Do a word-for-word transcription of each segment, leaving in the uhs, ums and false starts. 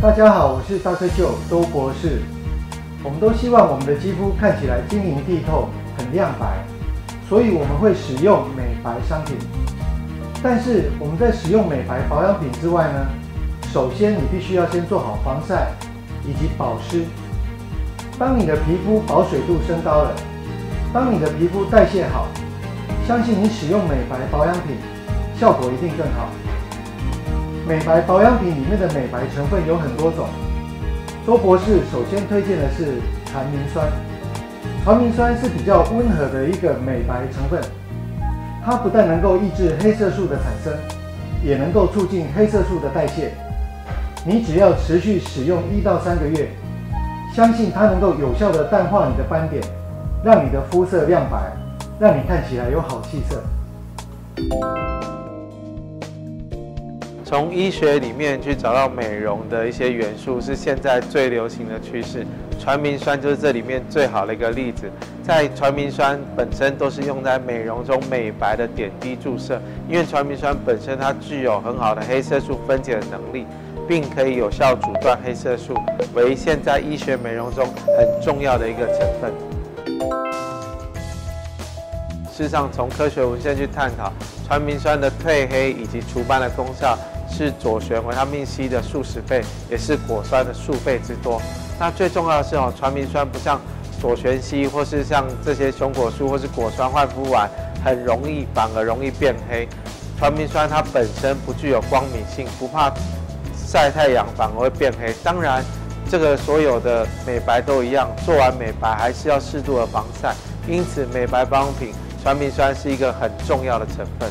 大家好，我是大科秀周博士。我们都希望我们的肌肤看起来晶莹剔透、很亮白，所以我们会使用美白商品。但是我们在使用美白保养品之外呢，首先你必须要先做好防晒以及保湿。当你的皮肤保水度升高了，当你的皮肤代谢好，相信你使用美白保养品效果一定更好。美白保养品里面的美白成分有很多种，周博士首先推荐的是传明酸。传明酸是比较温和的一个美白成分，它不但能够抑制黑色素的产生，也能够促进黑色素的代谢。你只要持续使用一到三个月，相信它能够有效的淡化你的斑点，让你的肤色亮白，让你看起来有好气色。 从医学里面去找到美容的一些元素，是现在最流行的趋势。传明酸就是这里面最好的一个例子。在传明酸本身都是用在美容中美白的点滴注射，因为传明酸本身它具有很好的黑色素分解的能力，并可以有效阻断黑色素，为现在医学美容中很重要的一个成分。事实上，从科学文献去探讨，传明酸的褪黑以及除斑的功效是左旋维他命 C 的数十倍，也是果酸的数倍之多。那最重要的是哦，传明酸不像左旋烯或是像这些熊果素或是果酸焕肤丸，很容易反而容易变黑。传明酸它本身不具有光敏性，不怕晒太阳反而会变黑。当然，这个所有的美白都一样，做完美白还是要适度的防晒。因此，美白保养品传明酸是一个很重要的成分。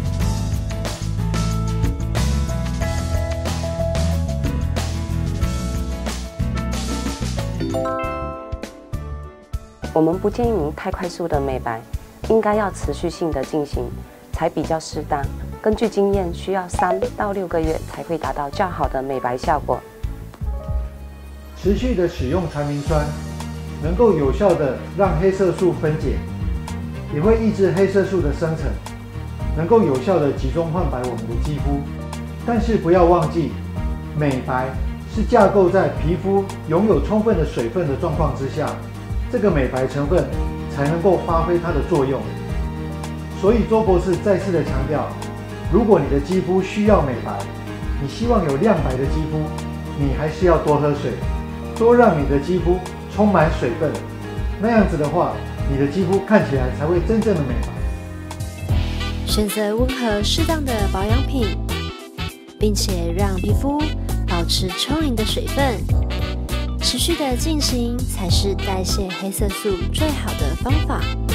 我们不建议您太快速的美白，应该要持续性的进行，才比较适当。根据经验，需要三到六个月才会达到较好的美白效果。 持续的使用传明酸，能够有效的让黑色素分解，也会抑制黑色素的生成，能够有效的集中焕白我们的肌肤。但是不要忘记，美白是架构在皮肤拥有充分的水分的状况之下，这个美白成分才能够发挥它的作用。所以周博士再次的强调，如果你的肌肤需要美白，你希望有亮白的肌肤，你还是要多喝水，多让你的肌肤充满水分，那样子的话，你的肌肤看起来才会真正的美白。 选择温和适当的保养品，并且让皮肤保持充盈的水分，持续的进行才是代谢黑色素最好的方法。